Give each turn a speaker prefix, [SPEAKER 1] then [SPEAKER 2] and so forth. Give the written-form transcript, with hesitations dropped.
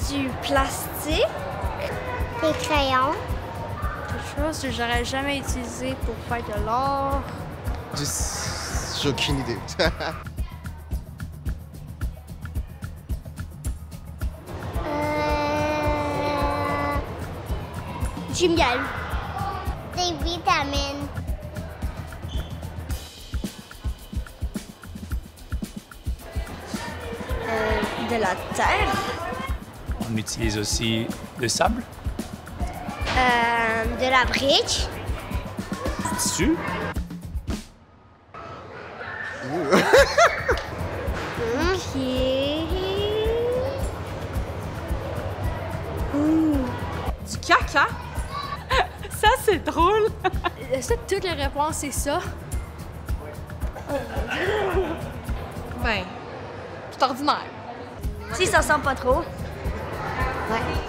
[SPEAKER 1] Du plastique.
[SPEAKER 2] Des crayons.
[SPEAKER 1] Quelque chose que j'aurais jamais utilisé pour faire de l'or.
[SPEAKER 3] J'ai aucune idée.
[SPEAKER 2] Du miel. Des vitamines.
[SPEAKER 1] De la terre.
[SPEAKER 4] On utilise aussi le sable,
[SPEAKER 2] De la brique.
[SPEAKER 4] du tissu,
[SPEAKER 5] Du caca? Ça, c'est drôle!
[SPEAKER 1] Est-ce que toutes les réponses, c'est ça?
[SPEAKER 5] Ben, c'est ordinaire.
[SPEAKER 1] Si ça sent pas trop.
[SPEAKER 2] Ouais.